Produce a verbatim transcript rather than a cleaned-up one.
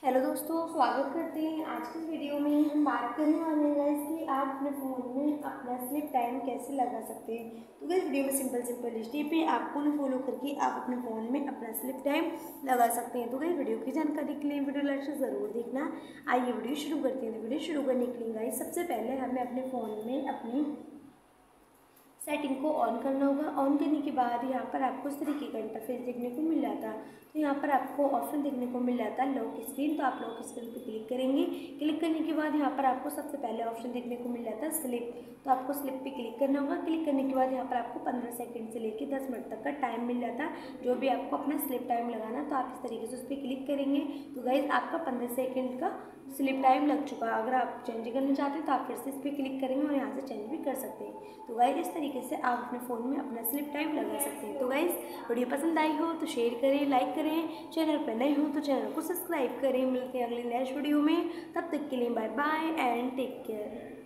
Hello दोस्तों, स्वागत करते हैं। आज की वीडियो में हम बात करने वाले हैं गाइस कि आप अपने फ़ोन में अपना स्लिप टाइम कैसे लगा सकते हैं। तो गाइस वीडियो में सिंपल सिंपल स्टेप है, आपको ना फॉलो करके आप अपने फ़ोन में अपना स्लिप टाइम लगा सकते हैं। तो गाइस वीडियो की जानकारी के लिए वीडियो लाइक से ज़रूर देखना। आइए वीडियो शुरू करते हैं। तो वीडियो शुरू करने के लिए गाइस सबसे पहले हमें अपने फ़ोन में अपनी सेटिंग को ऑन करना होगा। ऑन करने के बाद यहाँ पर आपको इस तरीके का इंटरफेस देखने को मिल जाता है। तो यहाँ पर आपको ऑप्शन देखने को मिल जाता है लॉक स्क्रीन। तो आप लॉक स्क्रीन पर क्लिक करेंगे। क्लिक करने के बाद यहाँ पर आपको सबसे पहले ऑप्शन देखने को मिल जाता है स्लिप। तो आपको स्लिप पे क्लिक करना होगा। क्लिक करने के बाद यहाँ पर आपको पंद्रह सेकंड से लेकर दस मिनट तक का टाइम मिल जाता है। जो भी आपको अपना स्लिप टाइम लगाना, तो आप इस तरीके से उस पर क्लिक करेंगे। तो गाइज आपका पंद्रह सेकेंड का स्लिप टाइम लग चुका है। अगर आप चेंज करना चाहते हैं तो आप फिर से इस पर क्लिक करेंगे और यहाँ से चेंज भी कर सकते हैं। तो गाइज इस तरीके से आप अपने फ़ोन में अपना स्लिप टाइम लगा सकते हैं। तो गाइज वीडियो पसंद आई हो तो शेयर करें, लाइक करें। चैनल पर नए हो तो चैनल को सब्सक्राइब करें। मिलते हैं अगले नेक्स्ट वीडियो में। तब तक के लिए bye bye and take care.